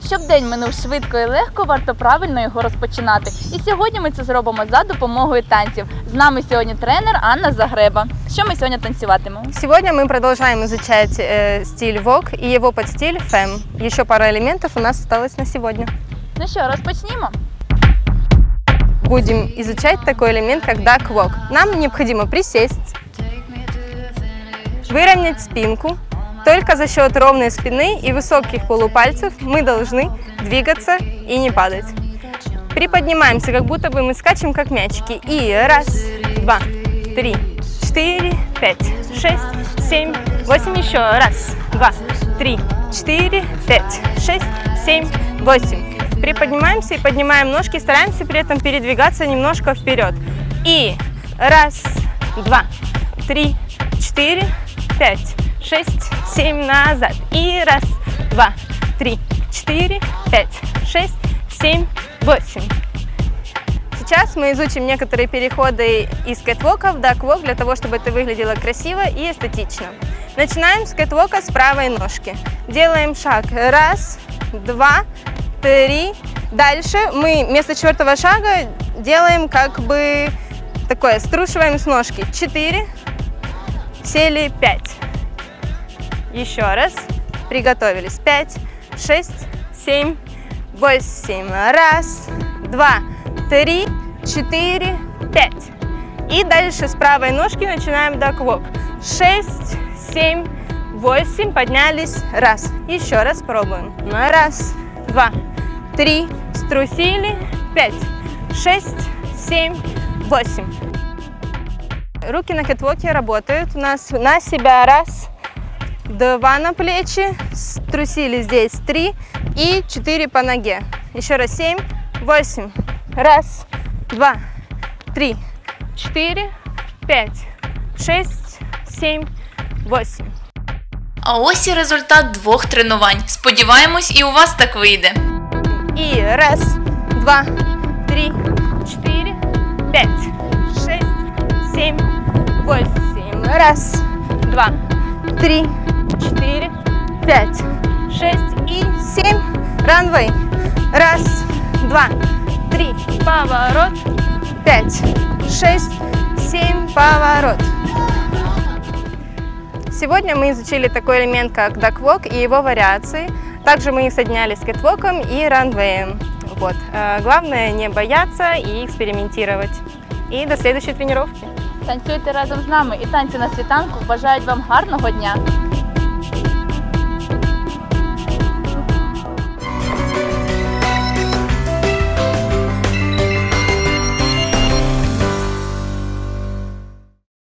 Щоб день минув швидко і легко, варто правильно його розпочинати. І сьогодні ми це зробимо за допомогою танців. З нами сьогодні тренер Анна Загреба. Що ми сьогодні танцюватимемо? Сегодня мы продолжаем изучать стиль Vogue и его подстиль Femme. Еще пара элементов у нас осталось на сегодня. Ну що, розпочнімо? Будем изучать такой элемент, как Duck Walk. Нам необходимо присесть, выровнять спинку. Только за счет ровной спины и высоких полупальцев мы должны двигаться и не падать. Приподнимаемся, как будто бы мы скачем, как мячики. И раз, два, три, 4, 5, 6, 7, 8. Еще раз, 2, 3, 4, 5, 6, 7, 8. Приподнимаемся и поднимаем ножки, стараемся при этом передвигаться немножко вперед. И раз, два, 3, 4, 5, 6, 7, назад. И раз, два, 3, 4, 5, 6, 7, 8. Сейчас мы изучим некоторые переходы из кэтвока в дак-вок для того, чтобы это выглядело красиво и эстетично. Начинаем с кэтвока с правой ножки. Делаем шаг. Раз, два, 3. Дальше мы вместо четвертого шага делаем как бы такое, струшиваем с ножки. 4, сели, 5. Еще раз. Приготовились. 5, 6, 7, 8. Раз, два, 3, 4, 5. И дальше с правой ножки начинаем дак-вок. 6, 7, 8. Поднялись. Раз. Еще раз пробуем. Раз, два, 3. Струсили. 5, 6, 7, 8. Руки на кэтвоке работают у нас на себя. Раз, два на плечи. Струсили здесь 3 и 4 по ноге. Еще раз 7, 8. Раз, два, 3, 4, 5, 6, 7, 8. А ось і результат 2 тренувань. Сподіваємось, і у вас так вийде. И раз, два, 3, 4, 5, 6, 7, 8. Раз, два, 3, 4, 5, 6 и 7. Ранвей. Раз, два, 3. Поворот. 5, 6, 7. Поворот. Сегодня мы изучили такой элемент, как дак-вок и его вариации. Также мы их соединяли с кэтвоком и ранвеем. Вот. Главное не бояться и экспериментировать. И до следующей тренировки. Танцюйте разом з нами і танці на світанку бажають вам гарного дня!